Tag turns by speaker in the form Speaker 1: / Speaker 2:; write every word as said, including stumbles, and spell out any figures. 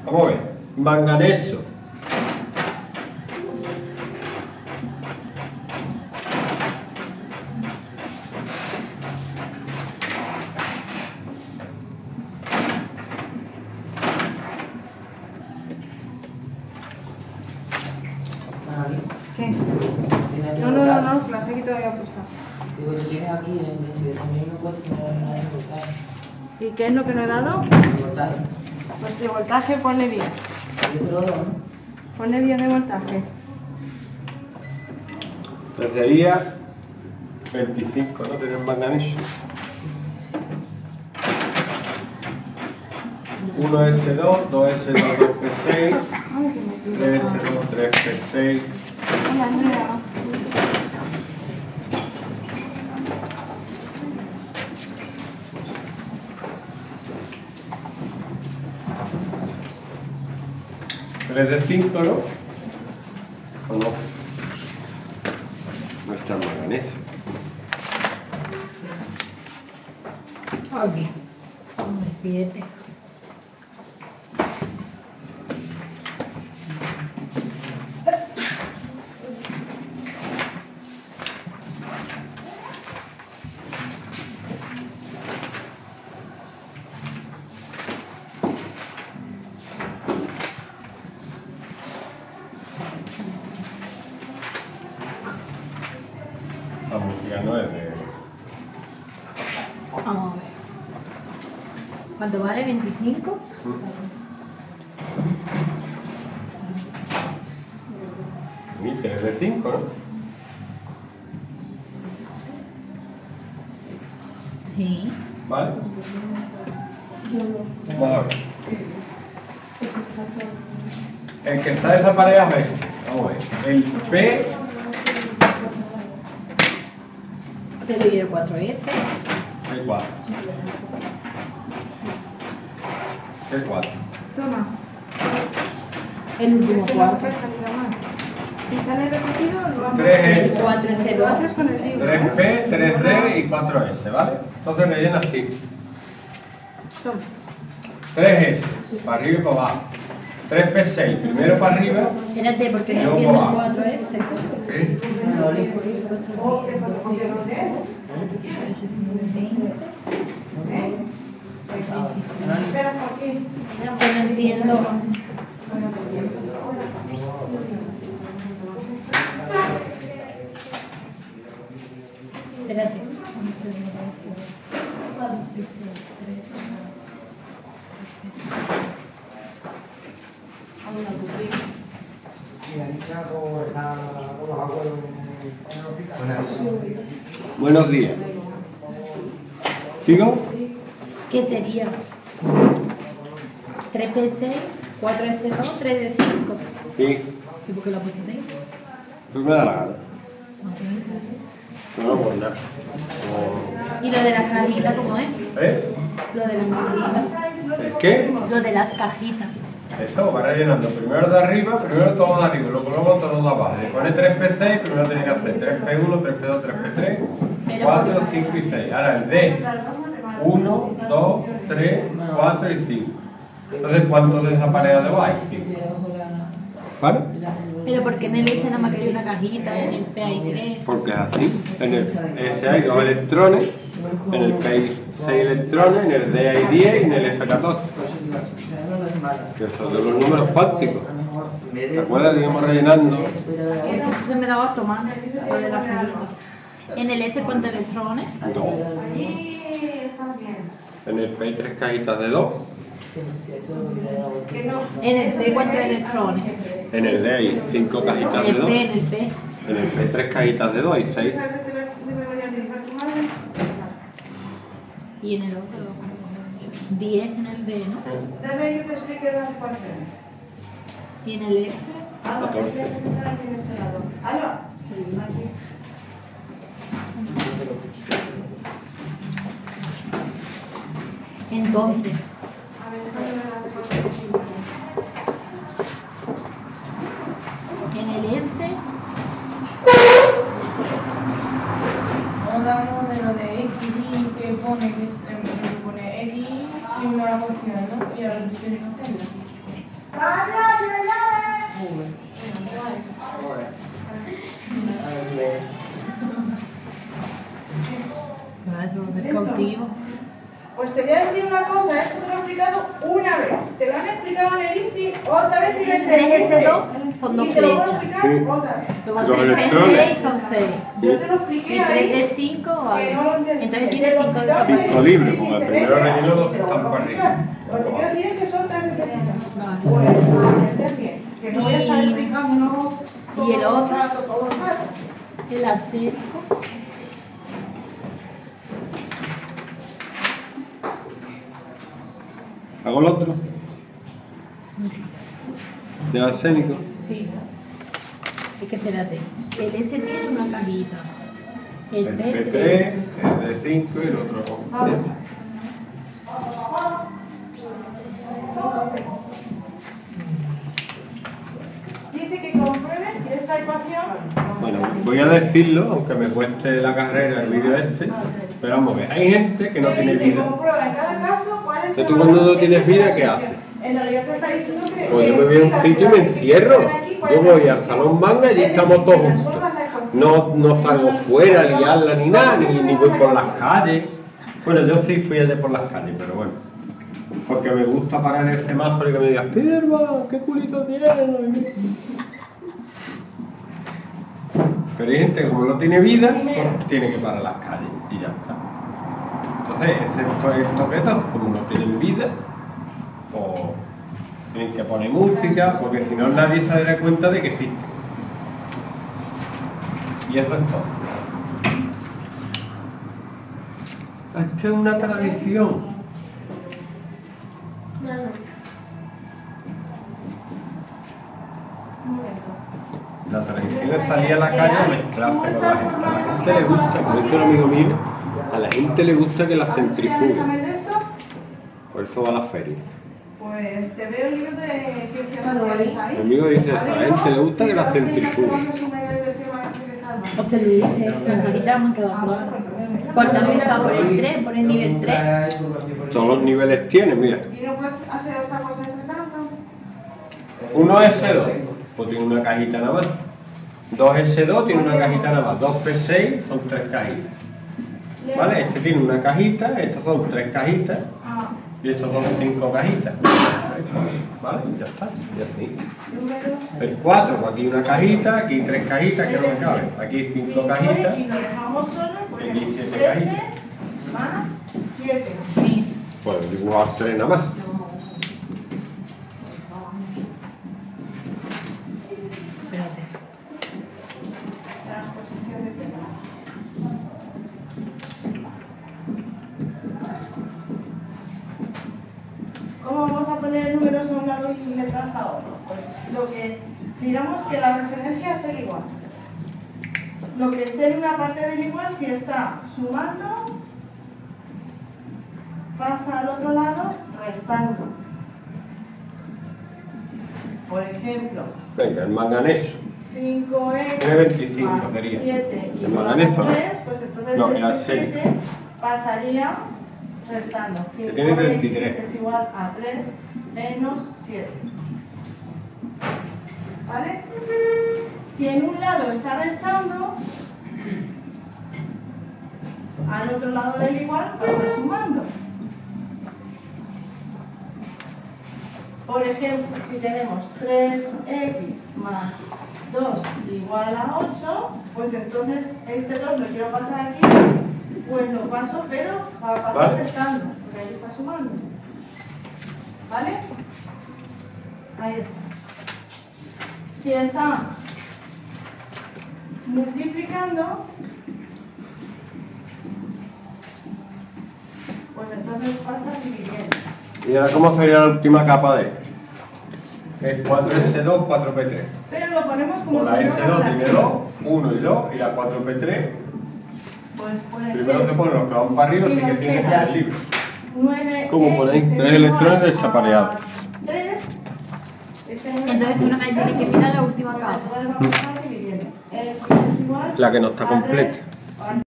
Speaker 1: Vamos a ver. Manganeso.
Speaker 2: ¿Qué? No, no, no, no, las he quitado ya puesta.
Speaker 3: Digo, lo tienes aquí, en si también no puedes poner nada de voltaje.
Speaker 2: ¿Y qué es lo que no he dado?
Speaker 3: Voltaje.
Speaker 2: Pues de voltaje ponle diez.
Speaker 3: Yo te lo doy, ¿no?
Speaker 2: Ponle diez de voltaje.
Speaker 1: Sería veinticinco, ¿no? Tener manganeso. uno ese dos, dos ese dos, dos P seis,
Speaker 2: Ay, que me pido.
Speaker 1: tres ese dos, tres P seis.
Speaker 2: Hola, mira.
Speaker 1: tres de cinco, ¿no? ¿O no? No está el manganeso.
Speaker 4: Aquí. siete.
Speaker 1: La música no es de...
Speaker 4: Vamos a ver. ¿Cuánto vale? ¿veinticinco?
Speaker 1: Y tres de cinco, ¿no?
Speaker 4: Sí.
Speaker 1: ¿Vale? Vamos a ver. El que está desaparecido es este. Vamos a ver. El P...
Speaker 4: Te doy el cuatro S.
Speaker 1: El cuatro. El cuatro.
Speaker 2: Toma.
Speaker 4: El último
Speaker 2: Este no
Speaker 4: cuarto.
Speaker 2: puede salir mal. Si sale repetido, lo vamos a
Speaker 1: Tres
Speaker 2: hacer.
Speaker 1: S.
Speaker 4: El cuatro S
Speaker 2: Lo
Speaker 4: dos.
Speaker 2: haces con el libro.
Speaker 1: tres
Speaker 2: ¿eh?
Speaker 1: P, tres D y cuatro S, ¿vale? Entonces rellena así.
Speaker 2: Toma.
Speaker 1: tres S, para arriba y para abajo. tres P seis, primero para arriba.
Speaker 4: Espérate, porque no
Speaker 1: Luego
Speaker 4: entiendo el
Speaker 1: va.
Speaker 4: cuatro S.
Speaker 1: ¿Sí?
Speaker 2: O que cuando se lo dé, ¿eh? Espera, aquí.
Speaker 4: Que no entiendo. Espérate.
Speaker 1: Buenos días. ¿Sigo?
Speaker 4: ¿Qué sería? tres P seis, cuatro S dos, tres D cinco.
Speaker 1: Sí.
Speaker 4: ¿Y por qué la pusiste ahí?
Speaker 1: Pues me da la gana. No, no por nada.
Speaker 4: ¿Y lo de las cajitas cómo es?
Speaker 1: ¿Eh?
Speaker 4: Lo de las cajitas.
Speaker 1: ¿El qué?
Speaker 4: Lo de las cajitas.
Speaker 1: Esto va rellenando primero de arriba, primero todo de arriba, luego luego todo de abajo. Le pone tres P seis, primero tiene que hacer tres P uno, tres P dos, tres P tres, cuatro, cinco y seis. Ahora el D, uno, dos, tres, cuatro y cinco. Entonces, ¿cuántos desaparecidos de hay? cinco. ¿Vale?
Speaker 4: Pero porque en el S nada más que hay una cajita, en el P hay tres.
Speaker 1: Porque es así. En el S hay dos electrones, en el P hay seis electrones, en el D hay diez y en el F catorce. Que son de los números cuánticos. ¿Te acuerdas que íbamos rellenando?
Speaker 4: Es que entonces me daba tomando lo de las cajitas. En el S, ¿cuántos electrones?
Speaker 1: Dos.
Speaker 2: Ahí estás bien.
Speaker 1: En el P hay tres cajitas de dos.
Speaker 2: Que no.
Speaker 4: En el P, ¿cuántos electrones?
Speaker 1: En el D hay cinco cajitas de
Speaker 4: En el
Speaker 1: dos.
Speaker 4: P, en el P.
Speaker 1: En el P tres cajitas de dos, hay seis.
Speaker 2: ¿Sabes que te debería dirigir tu madre?
Speaker 4: Y en el otro, diez en el D, ¿no?
Speaker 2: Dame que te explique las ecuaciones.
Speaker 4: Y en el F,
Speaker 2: Ah, no,
Speaker 1: catorce.
Speaker 2: tienes que sentar aquí en este lado. Ah, no. Aquí.
Speaker 4: entonces,
Speaker 2: A ver, déjame ver las ecuaciones.
Speaker 4: en el S,
Speaker 2: Vamos dando de lo de X y que pone que es, em, que pone X y una función, ¿no? Y ahora tú tienes que hacerlo. Esto. Pues te voy a decir una cosa, esto te lo he explicado una vez, te lo han explicado en el I S T I otra vez y lo entendiste.
Speaker 4: Con dos
Speaker 2: Y te lo voy a
Speaker 4: flechas.
Speaker 2: explicar otra vez.
Speaker 4: Luego
Speaker 1: Los
Speaker 4: tres
Speaker 1: electrones.
Speaker 4: de seis son seis.
Speaker 2: Yo te lo
Speaker 4: Y
Speaker 2: expliqué
Speaker 4: tres
Speaker 2: ahí.
Speaker 4: de cinco,
Speaker 2: Que
Speaker 4: vale.
Speaker 2: no lo entendiste.
Speaker 4: Entonces
Speaker 2: Te
Speaker 4: tiene
Speaker 2: lo
Speaker 4: cinco de
Speaker 2: explicaba en el
Speaker 1: Cinco
Speaker 2: I S T I
Speaker 1: libres,
Speaker 2: y
Speaker 1: como el
Speaker 2: dices,
Speaker 1: primero
Speaker 2: venga,
Speaker 1: relleno dos
Speaker 2: te lo
Speaker 1: están
Speaker 2: voy a
Speaker 1: para
Speaker 2: explicar.
Speaker 1: arriba.
Speaker 2: Lo que te quiero decir es que son tres necesitas.
Speaker 4: Vale.
Speaker 2: Pues a entender bien, que no voy a estar
Speaker 4: Y-
Speaker 2: explicándonos
Speaker 4: ¿y el
Speaker 2: todo
Speaker 4: otro?
Speaker 2: rato, todo el rato.
Speaker 4: El acérico.
Speaker 1: ¿Hago el otro? ¿De arsénico?
Speaker 4: Sí. Es que espérate. El S tiene una cajita. El
Speaker 1: El
Speaker 4: P
Speaker 1: P
Speaker 4: tres.
Speaker 1: tres, el de cinco y el otro con
Speaker 2: Vamos.
Speaker 1: siete.
Speaker 2: Dice que compruebes si esta ecuación.
Speaker 1: Bueno, voy a decirlo, aunque me cueste la carrera el vídeo este, pero vamos a ver, hay gente que no tiene
Speaker 2: Te dice,
Speaker 1: vida.
Speaker 2: comprueba en cada caso cuál es
Speaker 1: Pero
Speaker 2: el
Speaker 1: tú cuando
Speaker 2: valor
Speaker 1: no tienes
Speaker 2: de
Speaker 1: vida,
Speaker 2: esta
Speaker 1: ¿qué
Speaker 2: solución.
Speaker 1: haces?
Speaker 2: En realidad te está diciendo que.
Speaker 1: Pues yo
Speaker 2: que
Speaker 1: me voy a un
Speaker 2: explica
Speaker 1: sitio y me
Speaker 2: si
Speaker 1: encierro.
Speaker 2: aquí, cuál
Speaker 1: Yo
Speaker 2: es
Speaker 1: voy
Speaker 2: la
Speaker 1: al
Speaker 2: solución.
Speaker 1: salón manga y
Speaker 2: Es decir,
Speaker 1: estamos todos
Speaker 2: que
Speaker 1: juntos.
Speaker 2: resuelvas la ecuación.
Speaker 1: No, no salgo fuera a liarla ni nada, ni, ni voy por las calles. Bueno, yo sí fui el de por las calles, pero bueno. Porque me gusta parar en el semáforo y que me digas, Pirba, qué culito tienes. Pero hay gente que como no tiene vida, pues tiene que parar las calles y ya está. Entonces, excepto estos objetos, como no tienen vida, pues tienen que poner música, porque si no nadie se dará cuenta de que existen. Y eso es todo. Es que es una tradición. La tradición es salir a la calle a mezclarse con la gente. A la gente le gusta, como dice un amigo mío, a la gente le gusta que la
Speaker 2: ¿Has estudiado
Speaker 1: centrifuguen.
Speaker 2: exactamente esto?
Speaker 1: Por eso va a la feria.
Speaker 2: Pues te veo el libro de ciencias
Speaker 3: Claro,
Speaker 2: sociales ahí.
Speaker 1: Mi amigo dice eso, a la gente le gusta que la centrifuguen.
Speaker 4: O te lo dice, la cajita me quedó claro. Porque no está por el tres, por el nivel tres.
Speaker 1: Todos los niveles tienen, mira.
Speaker 2: ¿Y no puedes hacer otra cosa entre tanto?
Speaker 1: Uno S dos, pues tiene una cajita nada más. Dos S dos tiene una cajita nada más. Dos P seis son tres cajitas. ¿Vale? Este tiene una cajita, estos son tres cajitas
Speaker 2: Ah,
Speaker 1: y estos son cinco cajitas. ¿Vale? Ya está. Y así.
Speaker 2: números.
Speaker 1: El cuatro, pues aquí una cajita, aquí tres cajitas que no me caben. Aquí cinco cajitas.
Speaker 2: Y lo dejamos solo, por
Speaker 1: Aquí
Speaker 2: ejemplo,
Speaker 1: siete
Speaker 2: trece
Speaker 1: cajitas.
Speaker 2: más siete.
Speaker 4: Sí.
Speaker 1: Pues dibujar tres nada más.
Speaker 4: Espérate.
Speaker 2: Transposición de temas. ¿Cómo vamos a poner números a un lado y letras a otro? Pues lo que digamos que la referencia es el igual. Lo que esté en una parte del igual, si está sumando, pasa al otro lado restando. Por ejemplo,
Speaker 1: Venga, el manganeso.
Speaker 2: cinco x
Speaker 1: Tiene veinticinco,
Speaker 2: más
Speaker 1: sería.
Speaker 2: siete
Speaker 1: El
Speaker 2: igual a
Speaker 1: manganeso, ¿no?
Speaker 2: tres, pues entonces
Speaker 1: No,
Speaker 2: este
Speaker 1: el arsénico.
Speaker 2: siete pasaría restando.
Speaker 1: Que tiene treinta y
Speaker 2: cinco x
Speaker 1: tres.
Speaker 2: es igual a tres menos siete. ¿Vale? Si en un lado está restando, al otro lado del igual pasa sumando. Por ejemplo, si tenemos tres x más dos igual a ocho, pues entonces este dos lo quiero pasar aquí, pues lo paso, pero va a pasar
Speaker 1: Vale.
Speaker 2: restando, porque ahí está sumando. ¿Vale? Ahí está. Si está multiplicando, pues entonces pasa dividiendo.
Speaker 1: ¿Y ahora cómo sería la última capa de este? Es cuatro S dos, cuatro P tres.
Speaker 2: Pero lo ponemos como
Speaker 1: Como la
Speaker 2: si
Speaker 1: S
Speaker 2: fuera
Speaker 1: dos
Speaker 2: una
Speaker 1: tiene
Speaker 2: fracción.
Speaker 1: dos, uno y dos, y la cuatro P tres,
Speaker 2: Pues por
Speaker 1: primero se
Speaker 2: ejemplo,
Speaker 1: ponen los que van para arriba,
Speaker 2: si
Speaker 1: así que
Speaker 2: nos
Speaker 1: tiene que
Speaker 2: queda
Speaker 1: ser libre.
Speaker 2: nueve
Speaker 1: ¿Cómo ponéis?
Speaker 2: x
Speaker 1: Tres
Speaker 2: es
Speaker 1: electrones
Speaker 2: igual a
Speaker 1: desapareados.
Speaker 2: tres, este número
Speaker 4: Entonces
Speaker 2: está
Speaker 4: uno tiene que mirar la última
Speaker 2: pues
Speaker 4: capa.
Speaker 2: entonces vamos a estar dividiendo. X es igual
Speaker 1: La que no está
Speaker 2: a
Speaker 1: completa.
Speaker 2: tres